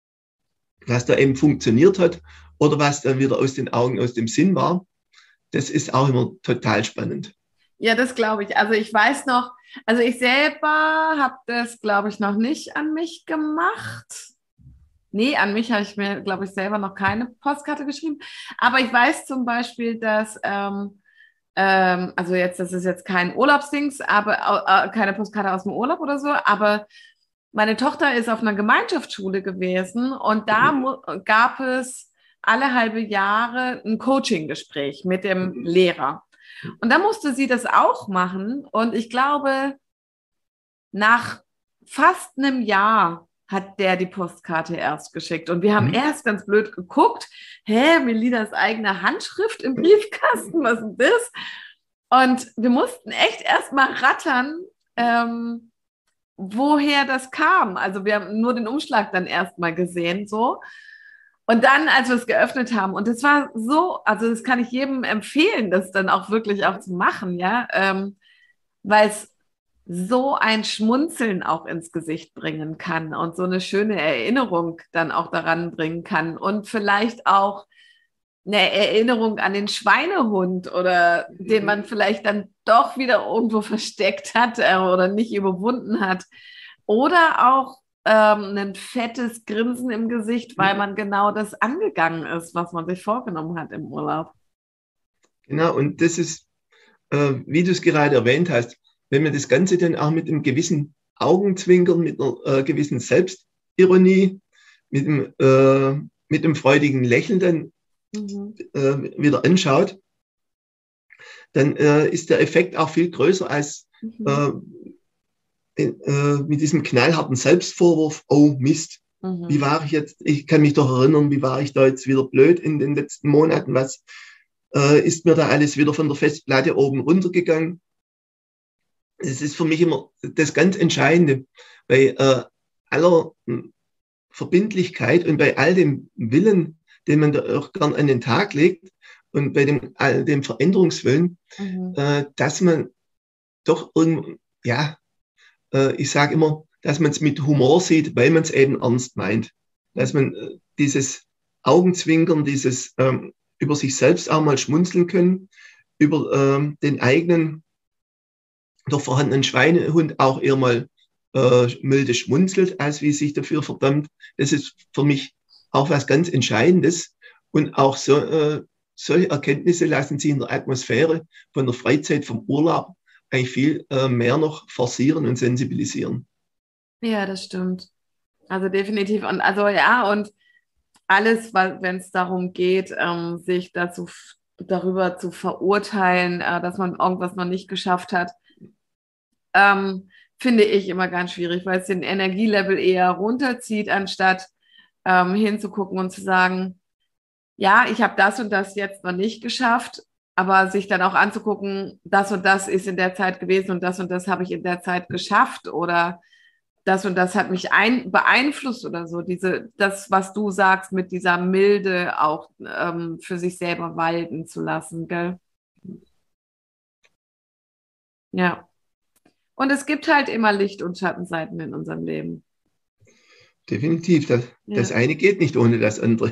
Speaker 2: was da eben funktioniert hat oder was dann wieder aus den Augen, aus dem Sinn war, das ist auch immer total spannend.
Speaker 1: Ja, das glaube ich. Also ich weiß noch, also ich selber habe das, glaube ich, noch nicht an mich gemacht. Nee, an mich habe ich mir, glaube ich, selber noch keine Postkarte geschrieben. Aber ich weiß zum Beispiel, dass, ähm, ähm, also jetzt, das ist jetzt kein Urlaubsdings, aber äh, keine Postkarte aus dem Urlaub oder so, aber meine Tochter ist auf einer Gemeinschaftsschule gewesen und da mu- gab es alle halbe Jahre ein Coaching-Gespräch mit dem Lehrer. Und da musste sie das auch machen. Und ich glaube, nach fast einem Jahr hat der die Postkarte erst geschickt. Und wir haben mhm. erst ganz blöd geguckt, hä, Melinas eigene Handschrift im Briefkasten, was ist das? Und wir mussten echt erst mal rattern, ähm, woher das kam. Also wir haben nur den Umschlag dann erst mal gesehen, so. Und dann, als wir es geöffnet haben, und es war so, also das kann ich jedem empfehlen, das dann auch wirklich auch zu machen, ja, ähm, weil es so ein Schmunzeln auch ins Gesicht bringen kann und so eine schöne Erinnerung dann auch daran bringen kann und vielleicht auch eine Erinnerung an den Schweinehund oder den man vielleicht dann doch wieder irgendwo versteckt hat äh, oder nicht überwunden hat oder auch ähm, ein fettes Grinsen im Gesicht, weil man genau das angegangen ist, was man sich vorgenommen hat im Urlaub.
Speaker 2: Genau, und das ist, äh, wie du es gerade erwähnt hast, wenn man das Ganze dann auch mit einem gewissen Augenzwinkern, mit einer äh, gewissen Selbstironie, mit einem, äh, mit einem freudigen Lächeln dann mhm. äh, wieder anschaut, dann äh, ist der Effekt auch viel größer als mhm. äh, äh, mit diesem knallharten Selbstvorwurf, oh Mist, mhm. wie war ich jetzt, ich kann mich doch erinnern, wie war ich da jetzt wieder blöd in den letzten Monaten, was äh, ist mir da alles wieder von der Festplatte oben runtergegangen. Das ist für mich immer das ganz Entscheidende bei äh, aller Verbindlichkeit und bei all dem Willen, den man da auch gern an den Tag legt und bei dem, all dem Veränderungswillen, mhm. äh, dass man doch irgendwo, ja, äh, ich sage immer, dass man es mit Humor sieht, weil man es eben ernst meint. Dass man äh, dieses Augenzwinkern, dieses ähm, über sich selbst auch mal schmunzeln können, über ähm, den eigenen doch vorhandenen Schweinehund auch eher mal äh, milde schmunzelt, als wie sich dafür verdammt. Das ist für mich auch was ganz Entscheidendes. Und auch so, äh, solche Erkenntnisse lassen sich in der Atmosphäre von der Freizeit, vom Urlaub eigentlich viel äh, mehr noch forcieren und sensibilisieren.
Speaker 1: Ja, das stimmt. Also definitiv. Und also ja, und alles, wenn es darum geht, ähm, sich dazu darüber zu verurteilen, äh, dass man irgendwas noch nicht geschafft hat, ähm, finde ich immer ganz schwierig, weil es den Energielevel eher runterzieht, anstatt ähm, hinzugucken und zu sagen, ja, ich habe das und das jetzt noch nicht geschafft, aber sich dann auch anzugucken, das und das ist in der Zeit gewesen und das und das habe ich in der Zeit geschafft oder das und das hat mich ein, beeinflusst oder so. Diese, das, was du sagst, mit dieser Milde auch ähm, für sich selber walten zu lassen, gell? Ja. Und es gibt halt immer Licht- und Schattenseiten in unserem Leben.
Speaker 2: Definitiv. Das, ja. das eine geht nicht ohne das andere.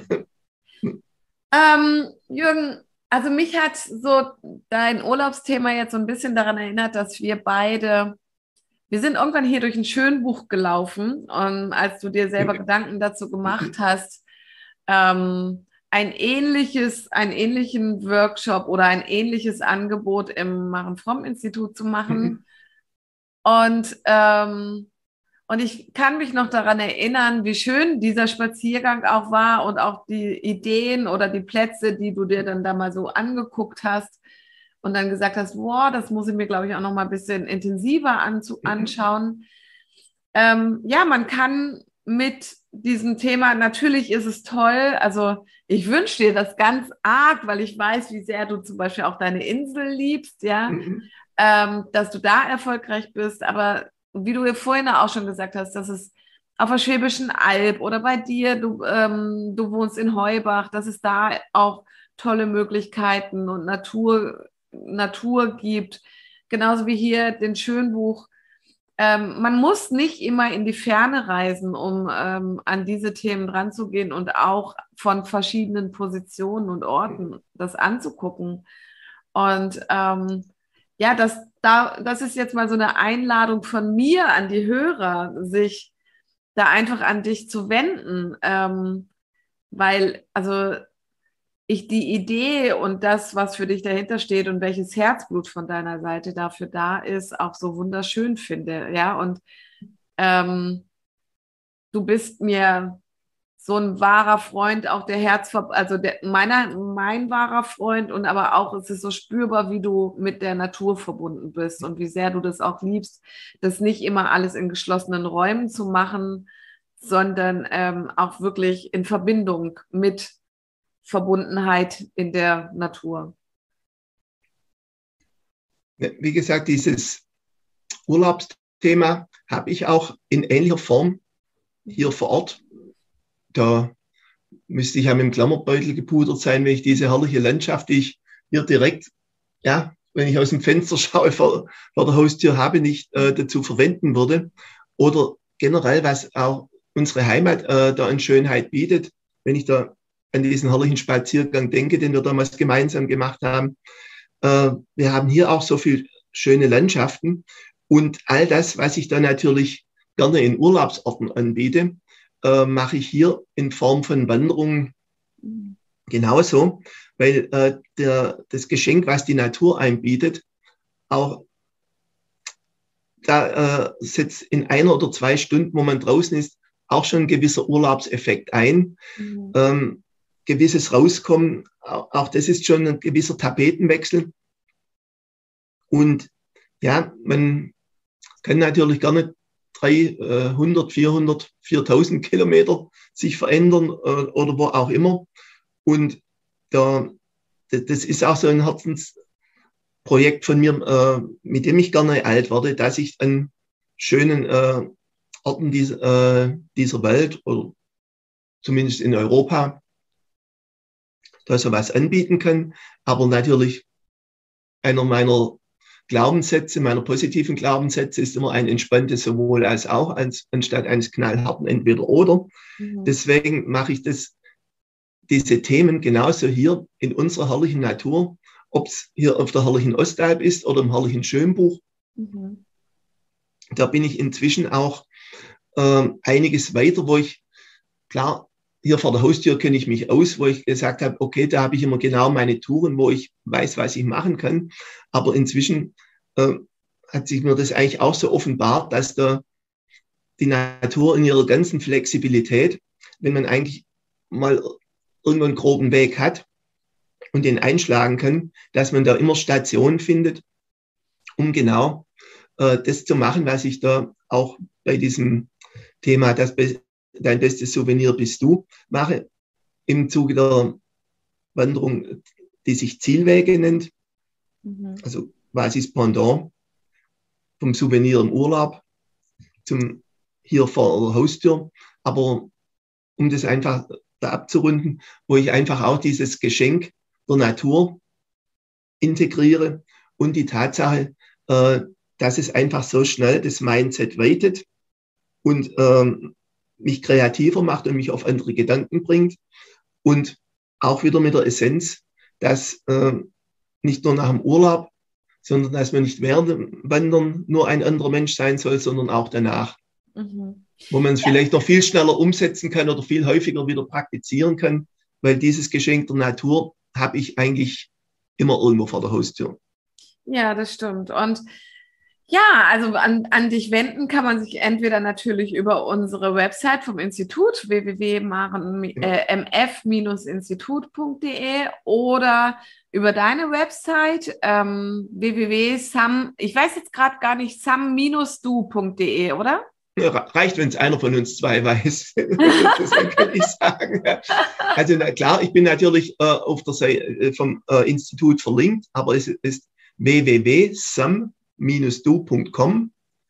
Speaker 1: Ähm, Jürgen, also mich hat so dein Urlaubsthema jetzt so ein bisschen daran erinnert, dass wir beide, wir sind irgendwann hier durch ein Schönbuch gelaufen und als du dir selber Gedanken dazu gemacht hast, ähm, ein ähnliches, einen ähnlichen Workshop oder ein ähnliches Angebot im Maren-Fromm-Institut zu machen. Mhm. Und, ähm, und ich kann mich noch daran erinnern, wie schön dieser Spaziergang auch war und auch die Ideen oder die Plätze, die du dir dann da mal so angeguckt hast und dann gesagt hast, wow, das muss ich mir, glaube ich, auch noch mal ein bisschen intensiver anzu- anschauen. Ähm, ja, man kann mit diesem Thema, natürlich ist es toll, also ich wünsche dir das ganz arg, weil ich weiß, wie sehr du zum Beispiel auch deine Insel liebst, ja, mhm. ähm, dass du da erfolgreich bist, aber wie du ja vorhin auch schon gesagt hast, dass es auf der Schwäbischen Alb oder bei dir, du, ähm, du wohnst in Heubach, dass es da auch tolle Möglichkeiten und Natur, Natur gibt, genauso wie hier den Schönbuch. Ähm, man muss nicht immer in die Ferne reisen, um ähm, an diese Themen ranzugehen und auch von verschiedenen Positionen und Orten das anzugucken. Und ähm, ja, das, da, das ist jetzt mal so eine Einladung von mir an die Hörer, sich da einfach an dich zu wenden, ähm, weil also ich die Idee und das, was für dich dahinter steht und welches Herzblut von deiner Seite dafür da ist, auch so wunderschön finde, ja, und ähm, du bist mir so ein wahrer Freund, auch der Herzver, also der, meiner, mein wahrer Freund und aber auch, es ist so spürbar, wie du mit der Natur verbunden bist und wie sehr du das auch liebst, das nicht immer alles in geschlossenen Räumen zu machen, sondern ähm, auch wirklich in Verbindung mit Verbundenheit in der Natur.
Speaker 2: Wie gesagt, dieses Urlaubsthema habe ich auch in ähnlicher Form hier vor Ort. Da müsste ich ja mit dem Klammerbeutel gepudert sein, wenn ich diese herrliche Landschaft, die ich hier direkt, ja, wenn ich aus dem Fenster schaue, vor, vor der Haustür habe, nicht äh, dazu verwenden würde. Oder generell, was auch unsere Heimat äh, da an Schönheit bietet, wenn ich da an diesen herrlichen Spaziergang denke, den wir damals gemeinsam gemacht haben. Äh, wir haben hier auch so viele schöne Landschaften und all das, was ich da natürlich gerne in Urlaubsorten anbiete, äh, mache ich hier in Form von Wanderungen genauso, weil äh, der, das Geschenk, was die Natur einem bietet, auch da äh, setzt in einer oder zwei Stunden, wo man draußen ist, auch schon ein gewisser Urlaubseffekt ein. Mhm. Ähm, gewisses Rauskommen, auch, auch das ist schon ein gewisser Tapetenwechsel. Und ja, man kann natürlich gerne dreihundert, vierhundert, viertausend Kilometer sich verändern äh, oder wo auch immer. Und da, das ist auch so ein Herzensprojekt von mir, äh, mit dem ich gerne alt werde, dass ich an schönen äh, Orten dieser, äh, dieser Welt oder zumindest in Europa da sowas anbieten kann. Aber natürlich einer meiner Glaubenssätze, meiner positiven Glaubenssätze ist immer ein entspanntes sowohl als auch, als, anstatt eines knallharten Entweder-Oder. Mhm. Deswegen mache ich das, diese Themen genauso hier in unserer herrlichen Natur, ob es hier auf der herrlichen Ostalb ist oder im herrlichen Schönbuch. Mhm. Da bin ich inzwischen auch äh, einiges weiter, wo ich, klar, hier vor der Haustür kenne ich mich aus, wo ich gesagt habe, okay, da habe ich immer genau meine Touren, wo ich weiß, was ich machen kann. Aber inzwischen äh, hat sich mir das eigentlich auch so offenbart, dass da die Natur in ihrer ganzen Flexibilität, wenn man eigentlich mal irgendwo einen groben Weg hat und den einschlagen kann, dass man da immer Stationen findet, um genau äh, das zu machen, was ich da auch bei diesem Thema, das dein bestes Souvenir bist du, mache im Zuge der Wanderung, die sich Zielwege nennt, mhm. also was ist Pendant vom Souvenir im Urlaub zum hier vor der Haustür, aber um das einfach da abzurunden, wo ich einfach auch dieses Geschenk der Natur integriere und die Tatsache, äh, dass es einfach so schnell das Mindset weitet und ähm, mich kreativer macht und mich auf andere Gedanken bringt und auch wieder mit der Essenz, dass äh, nicht nur nach dem Urlaub, sondern dass man nicht während dem Wandern nur ein anderer Mensch sein soll, sondern auch danach. Mhm. Wo man es ja. vielleicht noch viel schneller umsetzen kann oder viel häufiger wieder praktizieren kann, weil dieses Geschenk der Natur habe ich eigentlich immer irgendwo vor der Haustür.
Speaker 1: Ja, das stimmt. Und ja, also an, an dich wenden kann man sich entweder natürlich über unsere Website vom Institut w w w punkt m f Bindestrich institut punkt d e oder über deine Website ähm, w w w punkt sam, ich weiß jetzt gerade gar nicht, sam Bindestrich du punkt d e, oder?
Speaker 2: Ja, reicht, wenn es einer von uns zwei weiß. Das kann ich sagen. Also na klar, ich bin natürlich äh, auf der Seite vom äh, Institut verlinkt, aber es ist w w w punkt sam Bindestrich du punkt com,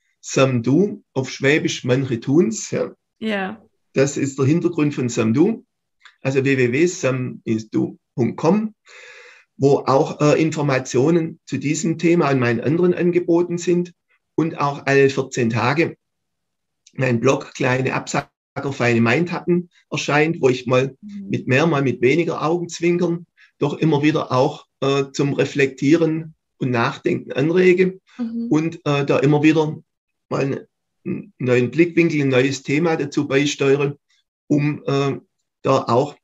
Speaker 2: Samdu, auf Schwäbisch, manche tun's. Ja.
Speaker 1: Yeah.
Speaker 2: Das ist der Hintergrund von Samdu, also w w w punkt sam Bindestrich du punkt com, wo auch äh, Informationen zu diesem Thema und meinen anderen Angeboten sind und auch alle vierzehn Tage mein Blog Kleine Absacker, feine Mindhappen erscheint, wo ich mal mhm. mit mehr, mal mit weniger Augenzwinkern doch immer wieder auch äh, zum Reflektieren und Nachdenken anrege mhm. und äh, da immer wieder mal einen neuen Blickwinkel, ein neues Thema dazu beisteuere, um äh, da auch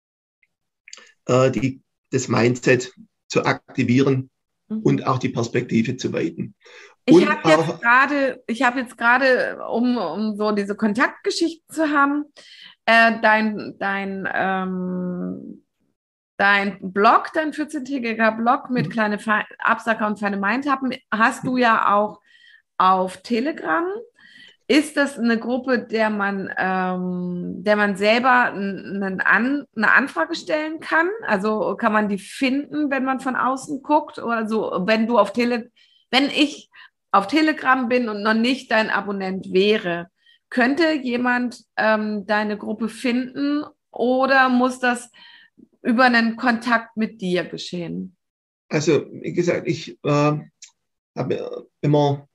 Speaker 2: äh, die, das Mindset zu aktivieren mhm. und auch die Perspektive zu weiten.
Speaker 1: Ich habe jetzt gerade, ich habe jetzt gerade, um, um so diese Kontaktgeschichten zu haben, äh, dein, dein, ähm, dein Blog, dein vierzehntägiger Blog mit kleine Fe Absacker und feine Mindhappen, hast du ja auch auf Telegram. Ist das eine Gruppe, der man, ähm, der man selber einen An eine Anfrage stellen kann? Also kann man die finden, wenn man von außen guckt? Oder so, wenn du auf Tele, wenn ich auf Telegram bin und noch nicht dein Abonnent wäre, könnte jemand ähm, deine Gruppe finden oder muss das über einen Kontakt mit dir geschehen?
Speaker 2: Also, wie gesagt, ich äh, habe immer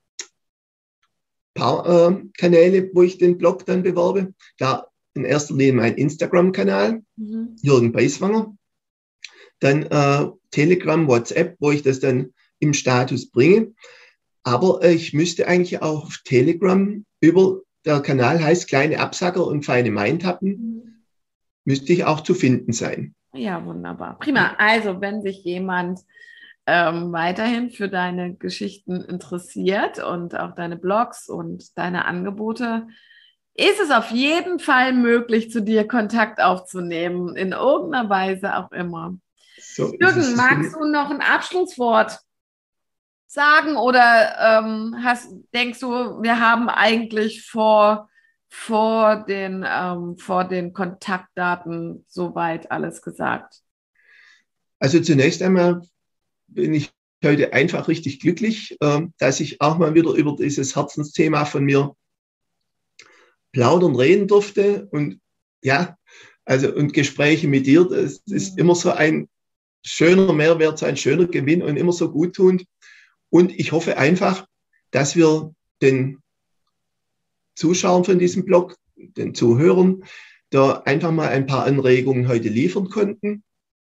Speaker 2: paar äh, Kanäle, wo ich den Blog dann bewerbe. Da in erster Linie mein Instagram-Kanal, mhm. Jürgen Beiswanger. Dann äh, Telegram, WhatsApp, wo ich das dann im Status bringe. Aber äh, ich müsste eigentlich auch auf Telegram über, der Kanal heißt Kleine Absacker und feine Mindhappen, mhm. müsste ich auch zu finden sein.
Speaker 1: Ja, wunderbar. Prima. Also, wenn sich jemand ähm, weiterhin für deine Geschichten interessiert und auch deine Blogs und deine Angebote, ist es auf jeden Fall möglich, zu dir Kontakt aufzunehmen, in irgendeiner Weise auch immer. So, Jürgen, magst du noch ein Abschlusswort sagen oder ähm, hast, denkst du, wir haben eigentlich vor, vor, den, ähm, vor den Kontaktdaten soweit alles gesagt?
Speaker 2: Also zunächst einmal bin ich heute einfach richtig glücklich, äh, dass ich auch mal wieder über dieses Herzensthema von mir plaudern, reden durfte. Und ja, also und Gespräche mit dir, das ist immer so ein schöner Mehrwert, so ein schöner Gewinn und immer so guttunend. Und ich hoffe einfach, dass wir den Zuschauern von diesem Blog, den Zuhörern, da einfach mal ein paar Anregungen heute liefern konnten.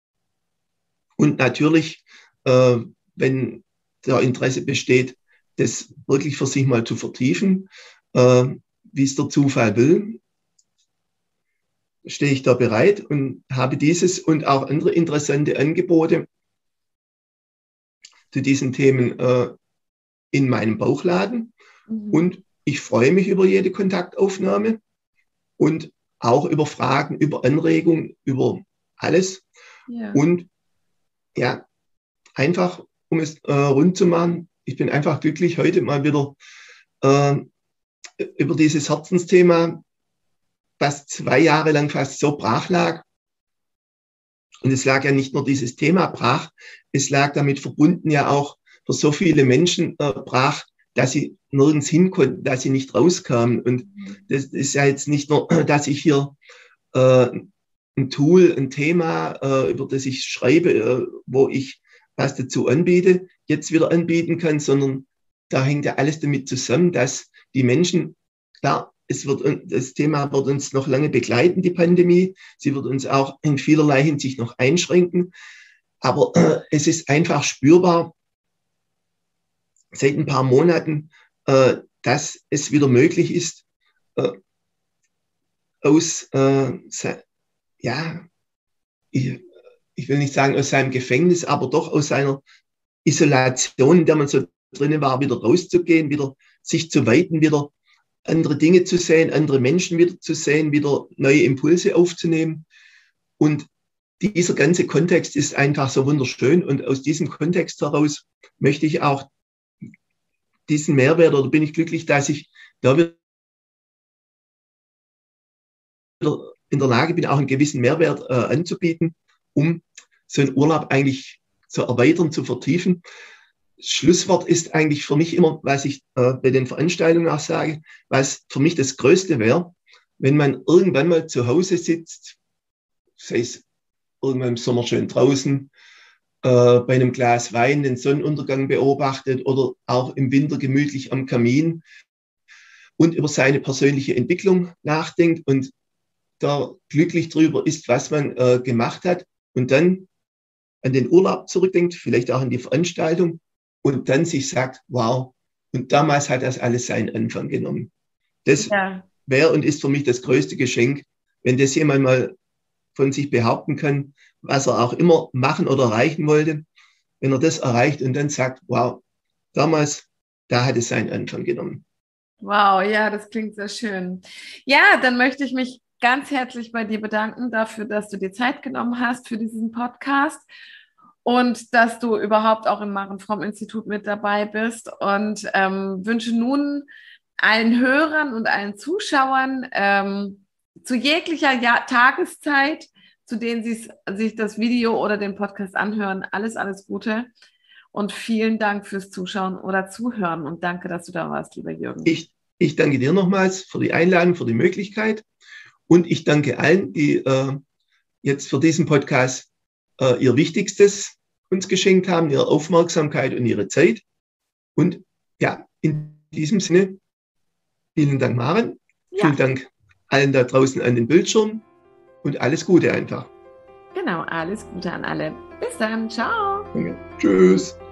Speaker 2: Und natürlich, äh, wenn da Interesse besteht, das wirklich für sich mal zu vertiefen, äh, wie es der Zufall will, stehe ich da bereit und habe dieses und auch andere interessante Angebote zu diesen Themen äh, in meinem Bauchladen. Mhm. Und ich freue mich über jede Kontaktaufnahme und auch über Fragen, über Anregungen, über alles. Ja. Und ja, einfach, um es äh, rund zu machen, ich bin einfach glücklich, heute mal wieder äh, über dieses Herzensthema, was zwei Jahre lang fast so brach lag. Und es lag ja nicht nur dieses Thema brach, es lag damit verbunden ja auch für so viele Menschen äh, brach, dass sie nirgends hin konnten, dass sie nicht rauskamen. Und das ist ja jetzt nicht nur, dass ich hier äh, ein Tool, ein Thema, äh, über das ich schreibe, äh, wo ich was dazu anbiete, jetzt wieder anbieten kann, sondern da hängt ja alles damit zusammen, dass die Menschen, klar, es wird, das Thema wird uns noch lange begleiten, die Pandemie. Sie wird uns auch in vielerlei Hinsicht noch einschränken. Aber äh, es ist einfach spürbar seit ein paar Monaten, äh, dass es wieder möglich ist, äh, aus, äh, ja, ich, ich will nicht sagen aus seinem Gefängnis, aber doch aus seiner Isolation, in der man so drinnen war, wieder rauszugehen, wieder sich zu weiten, wieder andere Dinge zu sehen, andere Menschen wieder zu sehen, wieder neue Impulse aufzunehmen. Und dieser ganze Kontext ist einfach so wunderschön. Und aus diesem Kontext heraus möchte ich auch diesen Mehrwert, oder bin ich glücklich, dass ich da wieder in der Lage bin, auch einen gewissen Mehrwert äh, anzubieten, um so einen Urlaub eigentlich zu erweitern, zu vertiefen. Schlusswort ist eigentlich für mich immer, was ich äh, bei den Veranstaltungen auch sage, was für mich das Größte wäre, wenn man irgendwann mal zu Hause sitzt, sei es irgendwann im Sommer schön draußen, äh, bei einem Glas Wein den Sonnenuntergang beobachtet oder auch im Winter gemütlich am Kamin und über seine persönliche Entwicklung nachdenkt und da glücklich drüber ist, was man äh, gemacht hat und dann an den Urlaub zurückdenkt, vielleicht auch an die Veranstaltung und dann sich sagt, wow, und damals hat das alles seinen Anfang genommen. Das ja. wäre und ist für mich das größte Geschenk, wenn das jemand mal von sich behaupten kann, was er auch immer machen oder erreichen wollte, wenn er das erreicht und dann sagt, wow, damals da hat es seinen Anfang genommen.
Speaker 1: Wow, ja, das klingt sehr schön. Ja, dann möchte ich mich ganz herzlich bei dir bedanken dafür, dass du dir Zeit genommen hast für diesen Podcast und dass du überhaupt auch im Maren Fromm Institut mit dabei bist und ähm, wünsche nun allen Hörern und allen Zuschauern ähm, zu jeglicher ja- Tageszeit, zu denen sie sich das Video oder den Podcast anhören, alles, alles Gute. Und vielen Dank fürs Zuschauen oder Zuhören und danke, dass du da warst, lieber Jürgen.
Speaker 2: Ich, ich danke dir nochmals für die Einladung, für die Möglichkeit und ich danke allen, die äh, jetzt für diesen Podcast äh, ihr Wichtigstes uns geschenkt haben, ihre Aufmerksamkeit und ihre Zeit. Und ja, in diesem Sinne, vielen Dank, Maren. Ja. Vielen Dank allen da draußen an den Bildschirm und alles Gute einfach.
Speaker 1: Genau, alles Gute an alle. Bis dann, ciao.
Speaker 2: Danke. Tschüss.